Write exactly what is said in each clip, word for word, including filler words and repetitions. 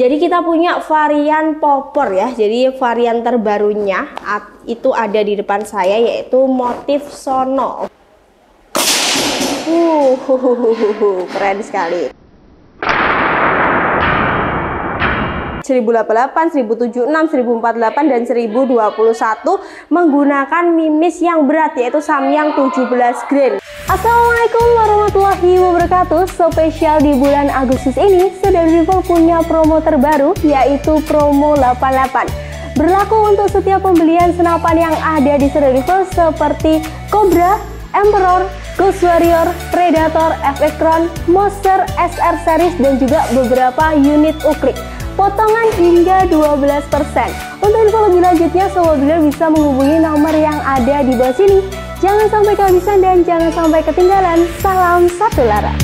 Jadi kita punya varian popper ya. Jadi varian terbarunya itu ada di depan saya, yaitu motif sono. Uh, keren sekali. seribu delapan puluh delapan, seribu tujuh puluh enam, seribu empat puluh delapan, dan seribu dua puluh satu menggunakan mimis yang berat, yaitu Samyang tujuh belas grain. Assalamualaikum warahmatullahi wabarakatuh. Spesial di bulan Agustus ini, Serdadu punya promo terbaru, yaitu promo delapan puluh delapan. Berlaku untuk setiap pembelian senapan yang ada di Serdadu seperti Cobra, Emperor, Ghost Warrior, Predator, F X Crown, Monster, S R Series, dan juga beberapa unit uklik. Potongan hingga dua belas persen. Untuk info lebih lanjutnya, Sobat Builder bisa menghubungi nomor yang ada di bawah sini. Jangan sampai kehabisan dan jangan sampai ketinggalan. Salam satu laras.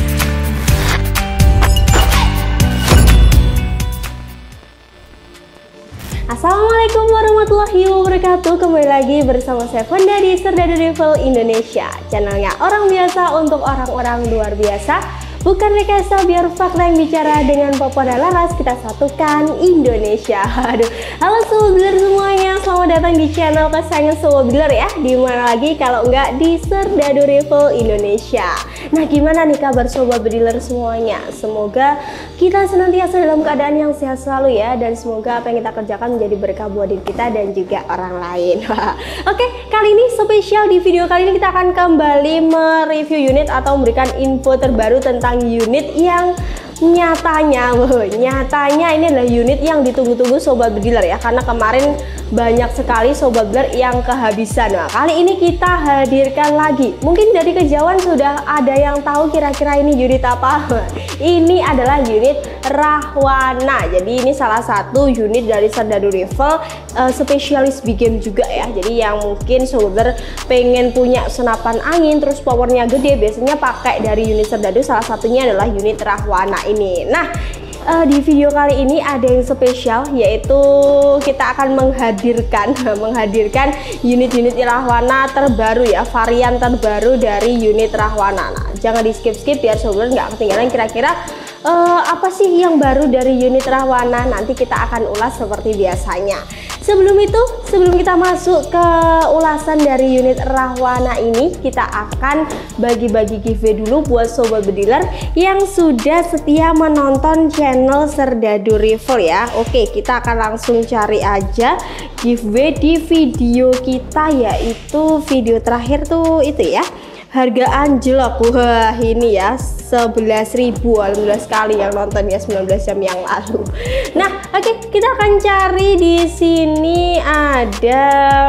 Assalamualaikum warahmatullahi wabarakatuh. Kembali lagi bersama saya Fonda di Serdadu Rifle Indonesia, channelnya orang biasa untuk orang-orang luar biasa. Bukan rekayasa, biar fakta yang bicara. Dengan Papa dan Laras kita satukan Indonesia. Aduh, halo Sobat Builder semuanya, selamat datang di channel kesayangan Sobat Builder ya. Dimana lagi kalau enggak di Serdadu Rifle Indonesia. Nah, gimana nih kabar Sobat Builder semuanya? Semoga kita senantiasa dalam keadaan yang sehat selalu ya, dan semoga apa yang kita kerjakan menjadi berkah buat diri kita dan juga orang lain. Oke, kali ini spesial di video kali ini kita akan kembali mereview unit atau memberikan info terbaru tentang unit yang nyatanya, wow, nyatanya ini adalah unit yang ditunggu-tunggu Sobat Builder ya, karena kemarin banyak sekali Sobat Builder yang kehabisan. Nah, kali ini kita hadirkan lagi. Mungkin dari kejauhan sudah ada yang tahu kira-kira ini unit apa. Ini adalah unit Rahwana. Jadi ini salah satu unit dari Serdadu Rifle, uh, spesialis big game juga ya. Jadi yang mungkin Sobat Builder pengen punya senapan angin terus powernya gede, biasanya pakai dari unit Serdadu. Salah satunya adalah unit Rahwana ini. Nah, uh, di video kali ini ada yang spesial, yaitu kita akan menghadirkan menghadirkan unit-unit Rahwana terbaru ya, varian terbaru dari unit Rahwana. Nah, jangan di skip-skip biar Sobat nggak ketinggalan kira-kira uh, apa sih yang baru dari unit Rahwana. Nanti kita akan ulas seperti biasanya. Sebelum itu, sebelum kita masuk ke ulasan dari unit Rahwana ini, kita akan bagi-bagi giveaway dulu buat Sobat Builder yang sudah setia menonton channel Serdadu Rifle ya. Oke, kita akan langsung cari aja giveaway di video kita, yaitu video terakhir tuh itu ya, harga anjlok. Wah, ini ya sebelas ribu. Alhamdulillah sekali yang nonton ya, sembilan belas jam yang lalu. Nah, oke, okay, kita akan cari di sini ada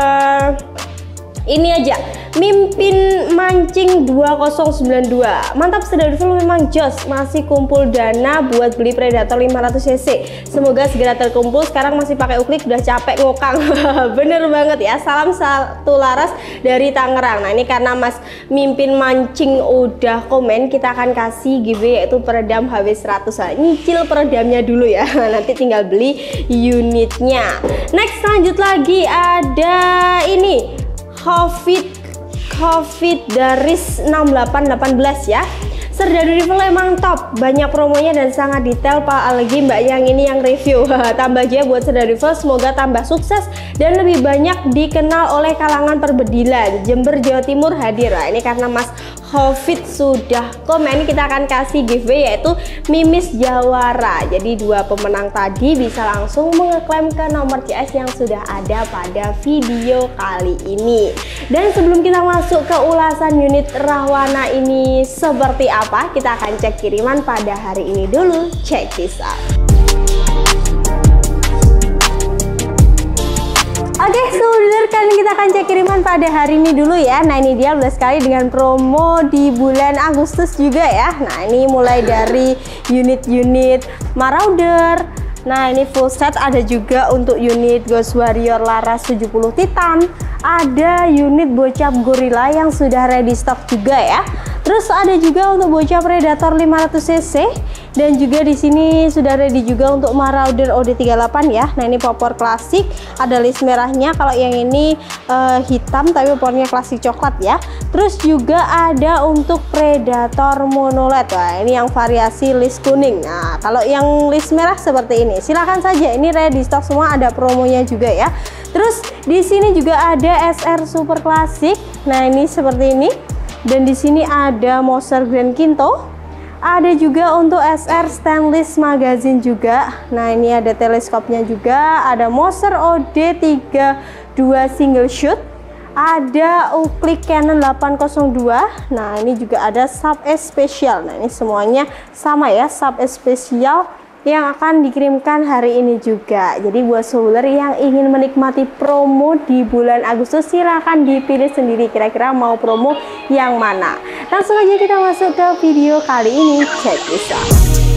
ini aja, Mimpin Mancing dua nol sembilan dua. Mantap, Serdadu Rifle memang jos, masih kumpul dana buat beli Predator lima ratus cc. Semoga segera terkumpul. Sekarang masih pakai uklik, udah capek ngokang. Bener banget ya. Salam satu laras dari Tangerang. Nah, ini karena Mas Mimpin Mancing udah komen, kita akan kasih giveaway yaitu peredam H W seratus. Nyicil peredamnya dulu ya. Nanti tinggal beli unitnya. Next, lanjut lagi ada ini Covid Covid Daris enam delapan satu delapan ya. Serdadu Rifle emang top, banyak promonya dan sangat detail. Pak lagi Mbak yang ini yang review. Tambah aja buat Serdadu Rifle, semoga tambah sukses dan lebih banyak dikenal oleh kalangan perbedilan. Jember, Jawa Timur hadir. Nah, ini karena Mas Covid sudah komen, kita akan kasih giveaway yaitu Mimis Jawara. Jadi dua pemenang tadi bisa langsung mengeklaim ke nomor C S yang sudah ada pada video kali ini. Dan sebelum kita masuk ke ulasan unit Rahwana ini seperti apa, kita akan cek kiriman pada hari ini dulu. Check this out. Oke, Sobat, kali ini kita akan cek kiriman pada hari ini dulu ya. Nah, ini dia udah sekali dengan promo di bulan Agustus juga ya. Nah, ini mulai dari unit-unit Marauder. Nah, ini full set, ada juga untuk unit Ghost Warrior Laras tujuh puluh Titan. Ada unit Bocap Gorilla yang sudah ready stock juga ya. Terus ada juga untuk bocah Predator lima ratus cc, dan juga di sini sudah ready juga untuk Marauder O D tiga puluh delapan ya. Nah, ini popor klasik, ada list merahnya. Kalau yang ini uh, hitam tapi popornya klasik coklat ya. Terus juga ada untuk Predator monoled. Wah, ini yang variasi list kuning. Nah, kalau yang list merah seperti ini, silahkan saja. Ini ready stock semua, ada promonya juga ya. Terus di sini juga ada S R super klasik. Nah, ini seperti ini. Dan di sini ada Moser Grand Kinto. Ada juga untuk S R stainless magazine juga. Nah, ini ada teleskopnya juga. Ada Moser O D tiga puluh dua single shoot. Ada Oakley Canon delapan nol dua. Nah, ini juga ada Sub S spesial. Nah, ini semuanya sama ya, Sub S spesial yang akan dikirimkan hari ini juga. Jadi buat solar yang ingin menikmati promo di bulan Agustus, silahkan dipilih sendiri kira-kira mau promo yang mana. Langsung aja kita masuk ke video kali ini. Check this out.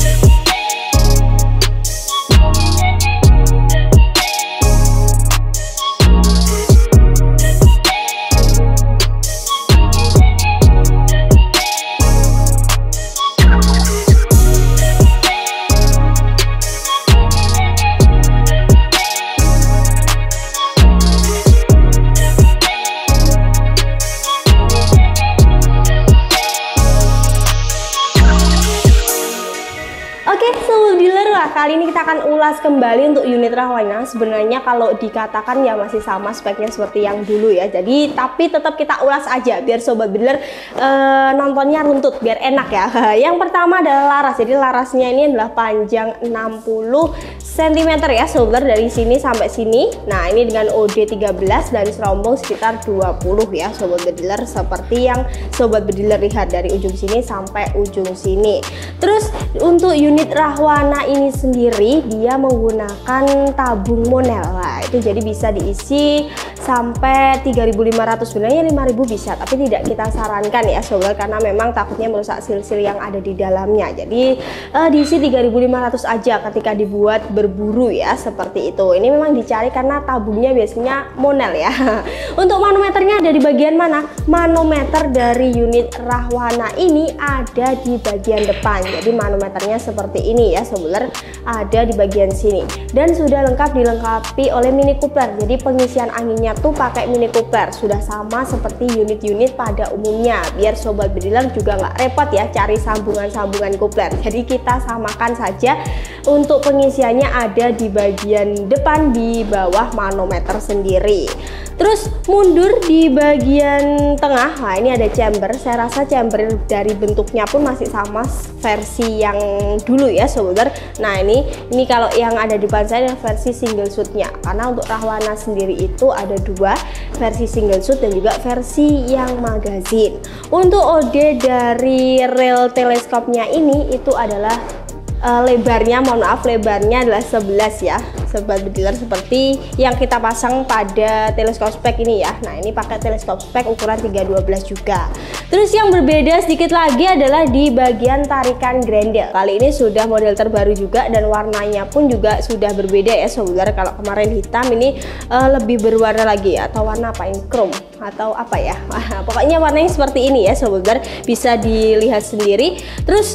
Kali ini kita akan ulas kembali untuk unit Rahwana. Sebenarnya kalau dikatakan ya masih sama speknya seperti yang dulu ya. Jadi tapi tetap kita ulas aja biar sobat builder e, nontonnya runtut, biar enak ya. Yang pertama adalah laras. Jadi larasnya ini adalah panjang enam puluh sentimeter ya sobat, dari sini sampai sini. Nah, ini dengan O D tiga belas dan serombong sekitar dua puluh ya sobat builder, seperti yang sobat builder lihat dari ujung sini sampai ujung sini. Terus untuk unit Rahwana ini sendiri dia menggunakan tabung monel. Nah, itu jadi bisa diisi sampai tiga ribu lima ratus, sebenarnya lima ribu bisa, tapi tidak kita sarankan ya sobat, karena memang takutnya merusak sil-sil yang ada di dalamnya. Jadi uh, diisi tiga ribu lima ratus aja ketika dibuat berburu ya, seperti itu. Ini memang dicari karena tabungnya biasanya monel ya. Untuk manometernya ada di bagian mana? Manometer dari unit Rahwana ini ada di bagian depan. Jadi manometernya seperti ini ya sobat, ada di bagian sini, dan sudah lengkap dilengkapi oleh mini coupler. Jadi pengisian anginnya tuh pakai mini coupler, sudah sama seperti unit-unit pada umumnya, biar sobat bediler juga nggak repot ya cari sambungan-sambungan coupler. Jadi kita samakan saja. Untuk pengisiannya ada di bagian depan di bawah manometer sendiri. Terus mundur di bagian tengah, nah ini ada chamber. Saya rasa chamber dari bentuknya pun masih sama versi yang dulu ya sobat. Nah ini ini kalau yang ada di depan saya adalah versi single shootnya, karena untuk Rahwana sendiri itu ada dua, versi single shoot dan juga versi yang magazine. Untuk O D dari rel teleskopnya ini itu adalah uh, lebarnya, mohon maaf lebarnya adalah sebelas ya sobat bediler, seperti yang kita pasang pada teleskop spek ini ya. Nah ini pakai teleskop spek ukuran tiga dua belas juga. Terus yang berbeda sedikit lagi adalah di bagian tarikan grendel. Kali ini sudah model terbaru juga dan warnanya pun juga sudah berbeda ya sobat. Kalau kemarin hitam, ini uh, lebih berwarna lagi ya, atau warna apa ini, chrome atau apa ya. Pokoknya warnanya seperti ini ya sobat, bisa dilihat sendiri. Terus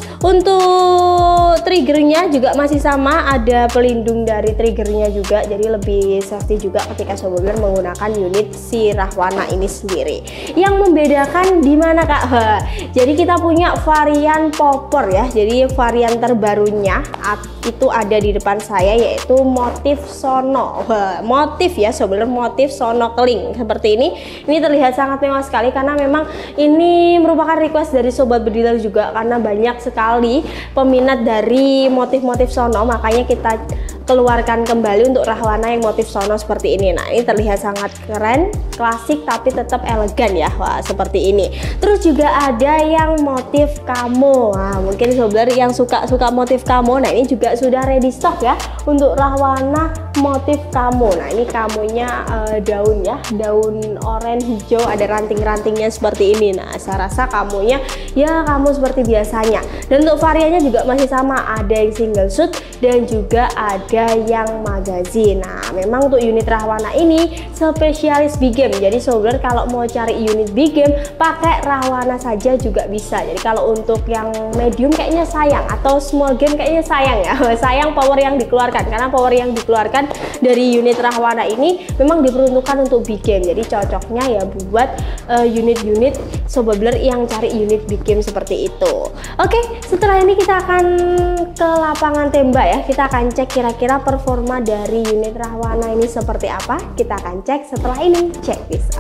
untuk triggernya juga masih sama, ada pelindung dari trigger juga, jadi lebih safety juga ketika sobat menggunakan unit si Rahwana ini sendiri. Yang membedakan di mana kak? He, jadi kita punya varian popor ya. Jadi varian terbarunya itu ada di depan saya, yaitu motif sono. He, motif ya sobat, motif sono keling seperti ini. Ini terlihat sangat mewah sekali karena memang ini merupakan request dari sobat bediler juga, karena banyak sekali peminat dari motif-motif sono, makanya kita keluarkan kembali untuk Rahwana yang motif sono seperti ini. Nah ini terlihat sangat keren, klasik tapi tetap elegan ya. Wah seperti ini. Terus juga ada yang motif camo. Nah mungkin sobat yang suka-suka motif camo, nah ini juga sudah ready stock ya untuk Rahwana motif camo. Nah ini camonya uh, daun ya, daun oranye hijau, ada ranting-rantingnya seperti ini. Nah saya rasa camonya ya camo seperti biasanya. Dan untuk variannya juga masih sama, ada yang single shoot dan juga ada ada yang magazine. Nah, memang untuk unit Rahwana ini spesialis big game. Jadi sobat kalau mau cari unit big game pakai Rahwana saja juga bisa. Jadi kalau untuk yang medium kayaknya sayang, atau small game kayaknya sayang ya. Sayang power yang dikeluarkan, karena power yang dikeluarkan dari unit Rahwana ini memang diperuntukkan untuk big game. Jadi cocoknya ya buat unit-unit uh, sobat builder yang cari unit big game seperti itu. Oke, setelah ini kita akan ke lapangan tembak ya. Kita akan cek kira-kira performa dari unit Rahwana ini seperti apa. Kita akan cek setelah ini. Cek bisa.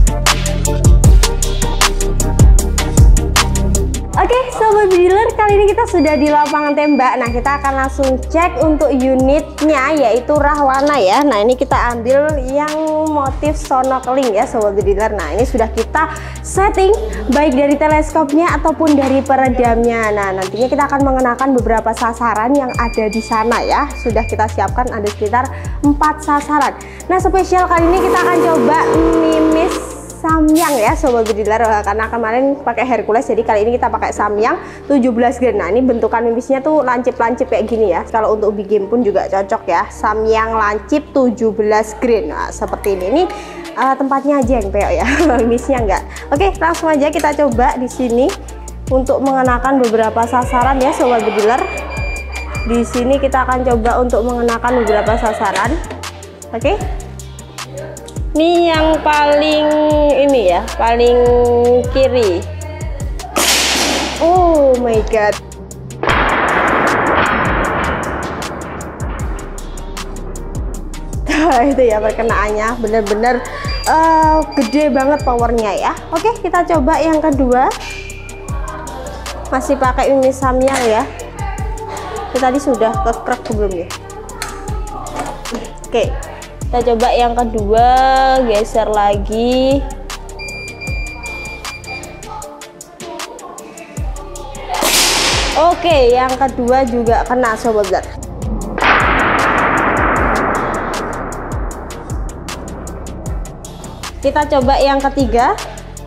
Oke, sobat builder, kali ini kita sudah di lapangan tembak. Nah, kita akan langsung cek untuk unitnya, yaitu Rahwana ya. Nah, ini kita ambil yang motif snorkeling ya sobat builder. Nah, ini sudah kita setting baik dari teleskopnya ataupun dari peredamnya. Nah, nantinya kita akan mengenakan beberapa sasaran yang ada di sana ya. Sudah kita siapkan ada sekitar empat sasaran. Nah, spesial kali ini kita akan coba mimis Samyang ya sobat builder, karena kemarin pakai Hercules, jadi kali ini kita pakai Samyang tujuh belas grain. Nah, ini bentukan mimisnya tuh lancip-lancip kayak gini ya. Kalau untuk big game pun juga cocok ya. Samyang lancip tujuh belas grain. Nah, seperti ini. Ini uh, tempatnya aja yang peok ya. Mimisnya enggak. Oke, langsung aja kita coba di sini untuk mengenakan beberapa sasaran ya sobat builder. Di sini kita akan coba untuk mengenakan beberapa sasaran. Oke. Ini yang paling ini ya, paling kiri. Oh my god. Itu ya perkenaannya bener-bener uh, gede banget powernya ya. Oke, kita coba yang kedua. Masih pakai ini Samyang ya. Kita tadi sudah kekrek belum ya? Oke. Kita coba yang kedua, geser lagi. Oke, yang kedua juga kena sobat builder. Kita coba yang ketiga.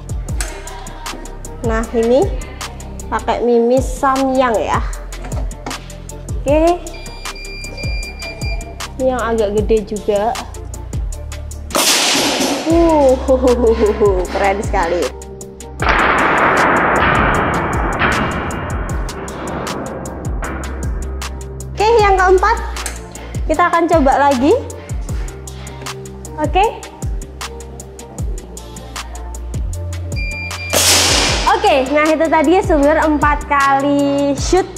Nah, ini pakai mimis Samyang ya. Oke. Ini yang agak gede juga. Uh, keren sekali. Oke, yang keempat kita akan coba lagi. Oke. Oke, nah itu tadi ya sebenarnya empat kali shoot.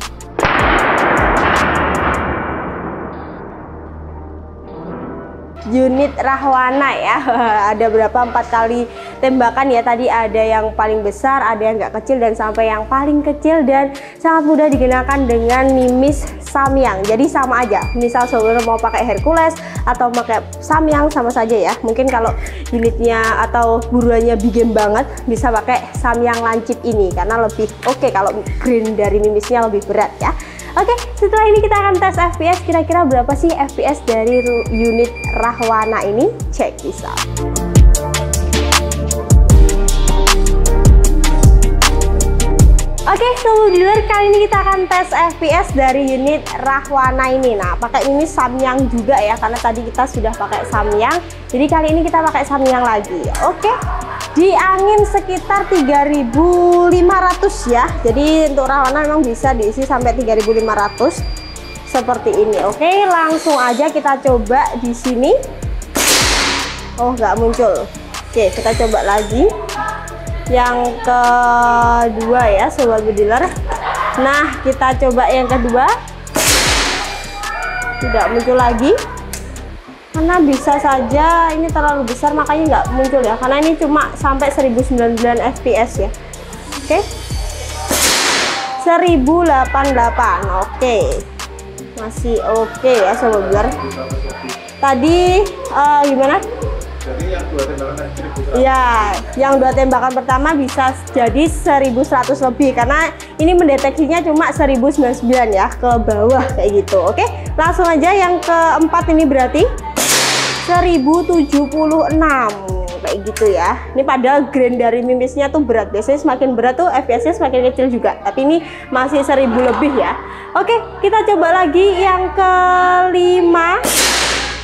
Unit Rahwana ya. Ada berapa empat kali tembakan ya, tadi ada yang paling besar, ada yang nggak kecil, dan sampai yang paling kecil, dan sangat mudah digunakan dengan mimis Samyang. Jadi sama aja, misal saudara mau pakai Hercules atau pakai Samyang sama saja ya. Mungkin kalau unitnya atau buruannya big game banget bisa pakai Samyang lancip ini karena lebih oke okay, kalau grain dari mimisnya lebih berat ya. Oke, setelah ini kita akan tes F P S, kira-kira berapa sih F P S dari unit Rahwana ini? Cek bisa. Oke, sobat builder, kali ini kita akan tes F P S dari unit Rahwana ini. Nah, pakai ini Samyang juga ya, karena tadi kita sudah pakai Samyang. Jadi kali ini kita pakai Samyang lagi. Oke, di angin sekitar tiga ribu lima ratus ya. Jadi untuk Rahwana memang bisa diisi sampai tiga ribu lima ratus seperti ini. Oke, langsung aja kita coba di sini. Oh, nggak muncul. Oke, kita coba lagi. Yang kedua ya sobat builder. Nah, kita coba yang kedua. Tidak muncul lagi karena bisa saja ini terlalu besar, makanya nggak muncul ya, karena ini cuma sampai seribu sembilan puluh sembilan F P S ya. Oke, seribu delapan puluh delapan. Oke, masih oke ya sobat builder. Tadi uh, gimana? Jadi yang dua tembakan ya, yang dua tembakan pertama bisa jadi seribu seratus lebih, karena ini mendeteksinya cuma seribu sembilan puluh sembilan ya ke bawah kayak gitu. Oke, langsung aja yang keempat ini berarti seribu tujuh puluh enam kayak gitu ya. Ini padahal grain dari mimisnya tuh berat, biasanya semakin berat tuh F P S-nya semakin kecil juga, tapi ini masih seribu lebih ya. Oke, kita coba lagi yang kelima.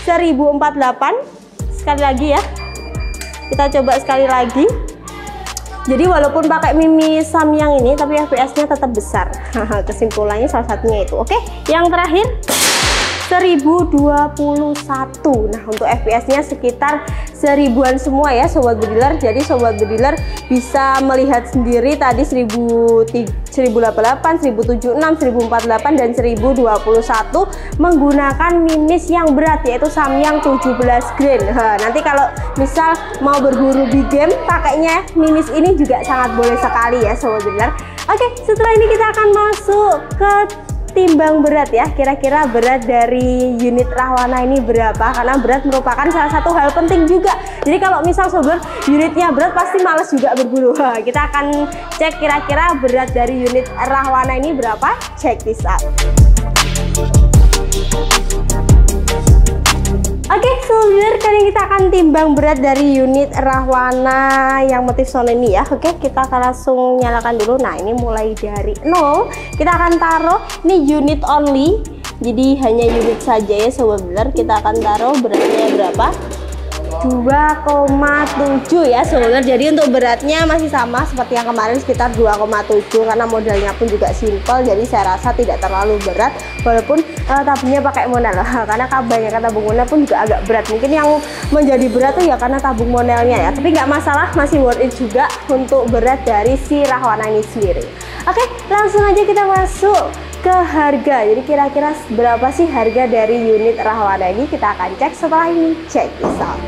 seribu empat puluh delapan. Sekali lagi ya, kita coba sekali lagi. Jadi walaupun pakai Mimi Samyang ini, tapi F P S-nya tetap besar. Kesimpulannya salah satunya itu. Oke, yang terakhir seribu dua puluh satu. Nah, untuk F P S-nya sekitar seribuan semua ya sobat bediler. Jadi sobat bediler bisa melihat sendiri tadi seribu delapan puluh delapan, seribu tujuh puluh enam, seribu empat puluh delapan dan seribu dua puluh satu menggunakan mimis yang berat yaitu Samyang tujuh belas grain. Nah, nanti kalau misal mau berburu big game pakainya mimis ini juga sangat boleh sekali ya sobat bediler. Oke, setelah ini kita akan masuk ke timbang berat ya, kira-kira berat dari unit Rahwana ini berapa, karena berat merupakan salah satu hal penting juga. Jadi kalau misal sobat unitnya berat pasti males juga berburu. Kita akan cek kira-kira berat dari unit Rahwana ini berapa. Check this out. Oke, sobat, kali ini kita akan timbang berat dari unit Rahwana yang motif sono ini ya. Oke, kita akan langsung nyalakan dulu. Nah, ini mulai dari nol. Kita akan taruh ini unit only. Jadi hanya unit saja ya sobat bediler. Kita akan taruh beratnya berapa? dua koma tujuh ya sobat. Jadi untuk beratnya masih sama seperti yang kemarin sekitar dua koma tujuh, karena modelnya pun juga simple. Jadi saya rasa tidak terlalu berat walaupun uh, tabungnya pakai monel. Karena kebanyakan tabung monel pun juga agak berat. Mungkin yang menjadi berat tuh ya karena tabung monelnya ya. Tapi nggak masalah, masih worth it juga untuk berat dari si Rahwana ini sendiri. Oke, langsung aja kita masuk ke harga. Jadi kira-kira berapa sih harga dari unit Rahwana ini? Kita akan cek setelah ini. Check this out.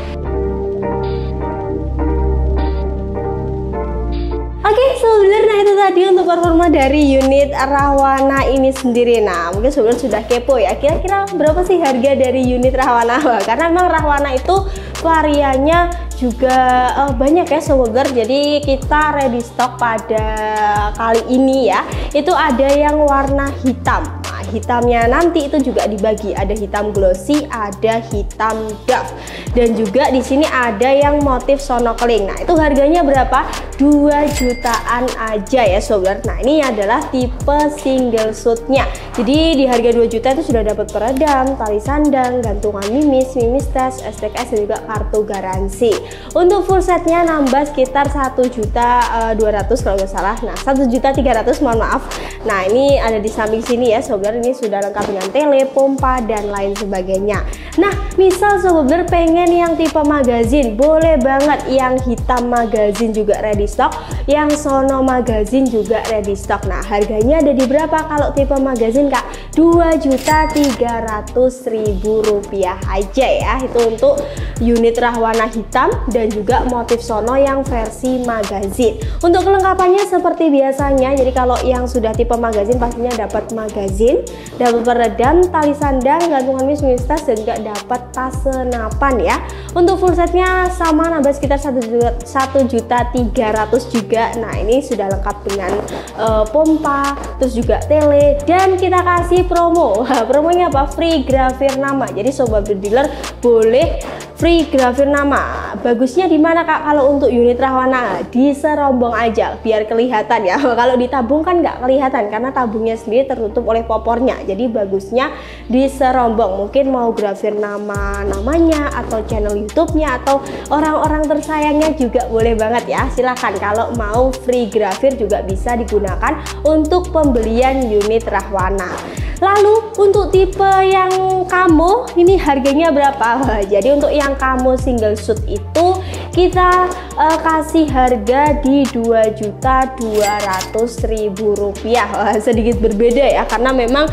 Oke sobat, nah itu tadi untuk performa dari unit Rahwana ini sendiri. Nah mungkin sobat sudah kepo ya, kira-kira berapa sih harga dari unit Rahwana? Karena memang Rahwana itu variannya juga uh, banyak ya sobat. Jadi kita ready stock pada kali ini ya, itu ada yang warna hitam. Nah, hitamnya nanti itu juga dibagi, ada hitam glossy, ada hitam doff, dan juga di sini ada yang motif sonokeling. Nah itu harganya berapa? dua jutaan aja ya sobat. Nah ini adalah tipe single shootnya. Jadi di harga dua juta itu sudah dapat peredam, tali sandang, gantungan mimis, mimis tas, S T K S dan juga kartu garansi. Untuk full setnya nambah sekitar satu juta dua ratus kalau nggak salah. Nah satu juta tiga ratus, mohon maaf. Nah ini ada di samping sini ya sobat. Ini sudah lengkap dengan tele, pompa dan lain sebagainya. Nah misal sobat pengen yang tipe magazin, boleh banget yang hitam magazin juga ready stock, yang sono magazin juga ready stock. Nah harganya ada di berapa kalau tipe magazin kak? dua juta tiga ratus ribu rupiah aja ya. Itu untuk unit Rahwana hitam dan juga motif sono yang versi magazin. Untuk kelengkapannya seperti biasanya, jadi kalau yang sudah tipe magazin pastinya dapat magazin, dapat peredam, tali sandang, gantungan mimis, mimis tas, dan juga dapat tas senapan ya. Untuk full setnya sama, nambah sekitar satu juta tiga ratus juga. Nah ini sudah lengkap dengan uh, pompa, terus juga tele, dan kita kasih promo. Promonya apa? Free grafir nama. Jadi sobat bediler boleh free grafir nama. Bagusnya di mana kak? Kalau untuk unit Rahwana di serombong aja biar kelihatan ya. Kalau ditabung kan nggak kelihatan karena tabungnya sendiri tertutup oleh popornya. Jadi bagusnya di serombong. Mungkin mau grafir nama namanya atau channel YouTube-nya atau orang-orang tersayangnya juga boleh banget ya. Silahkan kalau mau free grafir juga bisa digunakan untuk pembelian unit Rahwana. Lalu untuk tipe yang camo ini harganya berapa? Jadi untuk yang camo single shoot itu kita uh, kasih harga di dua juta dua ratus ribu rupiah. Wah, sedikit berbeda ya karena memang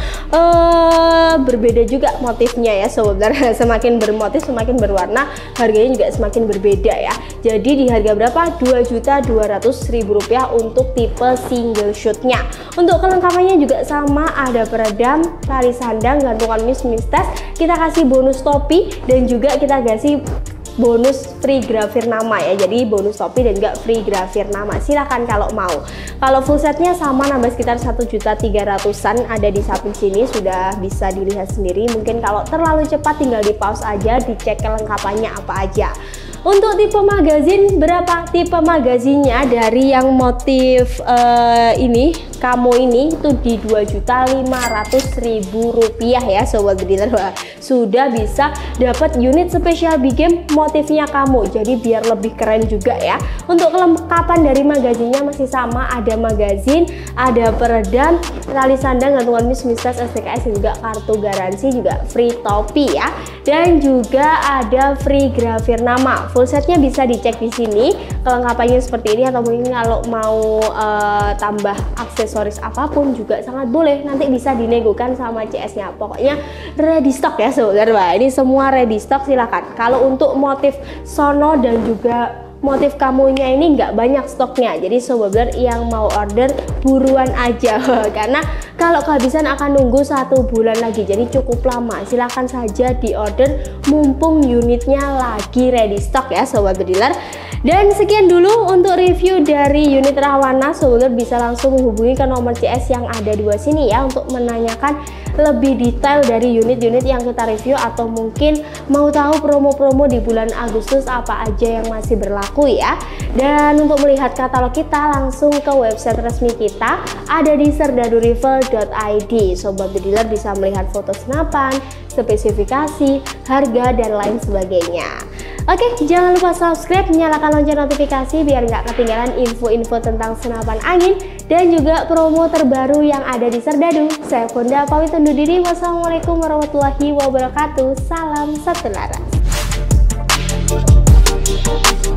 uh, berbeda juga motifnya ya sobat. Semakin bermotif semakin berwarna harganya juga semakin berbeda ya. Jadi di harga berapa? dua juta dua ratus ribu rupiah untuk tipe single shootnya. Untuk kelengkapannya juga sama, ada peredam, tali sandang, gantungan mimis, mimis tas. Kita kasih bonus topi dan juga kita kasih bonus free grafir nama ya. Jadi bonus topi dan juga free grafir nama. Silahkan kalau mau. Kalau full setnya sama, nambah sekitar satu juta tiga ratusan, ada di samping sini sudah bisa dilihat sendiri. Mungkin kalau terlalu cepat tinggal di pause aja, dicek kelengkapannya apa aja. Untuk tipe magazin berapa? Tipe magazinnya dari yang motif uh, ini Kamo ini itu di dua juta lima ratus ribu rupiah ya sobat bediler. Wah, sudah bisa dapat unit spesial big game motifnya Kamo, jadi biar lebih keren juga ya. Untuk kelengkapan dari magazinnya masih sama, ada magazin, ada peredam, tali sandang, gantungan mis, mistas, S T K S, dan juga kartu garansi, juga free topi ya, dan juga ada free grafir nama. Full setnya bisa dicek di sini kelengkapannya seperti ini, atau mungkin kalau mau uh, tambah aksesoris apapun juga sangat boleh, nanti bisa dinegokan sama C S nya. Pokoknya ready stock ya saudara. Wah, ini semua ready stock, silakan. Kalau untuk motif sono dan juga motif kamunya ini nggak banyak stoknya, jadi sobat bediler yang mau order buruan aja karena kalau kehabisan akan nunggu satu bulan lagi, jadi cukup lama. Silahkan saja di order mumpung unitnya lagi ready stock ya sobat bediler. Dan sekian dulu untuk review dari unit Rahwana. Sobat bediler bisa langsung menghubungi ke nomor C S yang ada dua sini ya untuk menanyakan lebih detail dari unit-unit yang kita review, atau mungkin mau tahu promo-promo di bulan Agustus apa aja yang masih berlaku ya. Dan untuk melihat katalog kita langsung ke website resmi kita, ada di serdadu rival dot i d. Sobat bediler bisa melihat foto senapan, spesifikasi, harga, dan lain sebagainya. Oke, jangan lupa subscribe, nyalakan lonceng notifikasi biar nggak ketinggalan info-info tentang senapan angin dan juga promo terbaru yang ada di Serdadu. Saya Fonda pamit undur diri. Wassalamualaikum warahmatullahi wabarakatuh. Salam satu laras.